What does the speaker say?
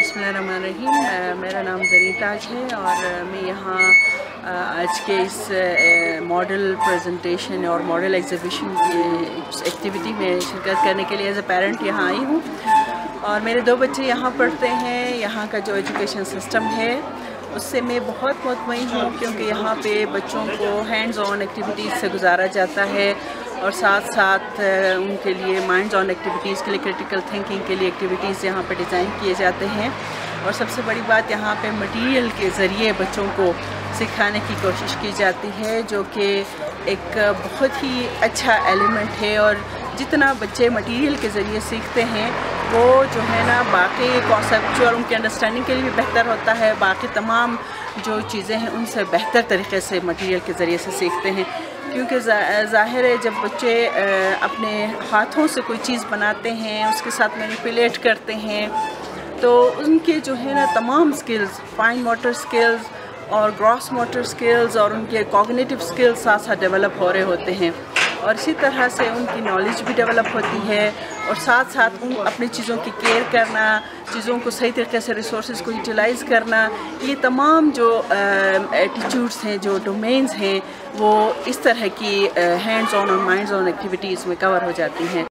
बिस्मिल्लाहिर्रहमानिर्रहीम। मेरा नाम ज़रीन ताज है और मैं यहाँ आज के इस मॉडल प्रेजेंटेशन और मॉडल एग्जीबिशन की एक्टिविटी में शिरकत करने के लिए एज ए पेरेंट यहाँ आई हूँ। और मेरे 2 बच्चे यहाँ पढ़ते हैं। यहाँ का जो एजुकेशन सिस्टम है उससे मैं बहुत मुतमईन हूँ, क्योंकि यहाँ पे बच्चों को हैंड्स ऑन एक्टिविटीज़ से गुजारा जाता है और साथ साथ उनके लिए माइंड्स ऑन एक्टिविटीज़ के लिए, क्रिटिकल थिंकिंग के लिए एक्टिविटीज़ यहाँ पे डिज़ाइन किए जाते हैं। और सबसे बड़ी बात, यहाँ पे मटेरियल के ज़रिए बच्चों को सिखाने की कोशिश की जाती है, जो कि एक बहुत ही अच्छा एलिमेंट है। और जितना बच्चे मटेरियल के ज़रिए सीखते हैं वो जो है ना बाकी कॉन्सेप्चुअल उनके अंडरस्टैंडिंग के लिए भी बेहतर होता है। बाकी तमाम जो चीज़ें हैं उनसे बेहतर तरीके से मटेरियल के ज़रिए से सीखते हैं, क्योंकि ज़ाहिर है जब बच्चे अपने हाथों से कोई चीज़ बनाते हैं, उसके साथ मैनिपुलेट करते हैं, तो उनके जो है ना तमाम स्किल्स, फाइन मोटर स्किल्स और ग्रॉस मोटर स्किल्स और उनके कॉग्निटिव स्किल्स साथ साथ डेवलप हो रहे होते हैं। और इसी तरह से उनकी नॉलेज भी डेवलप होती है और साथ साथ उन अपनी चीज़ों की केयर करना, चीज़ों को सही तरीके से रिसोर्सेज को यूटिलाइज़ करना, ये तमाम जो एटीट्यूड्स हैं, जो डोमेन्स हैं, वो इस तरह की हैंड्स ऑन और माइंड्स ऑन एक्टिविटीज़ में कवर हो जाती हैं।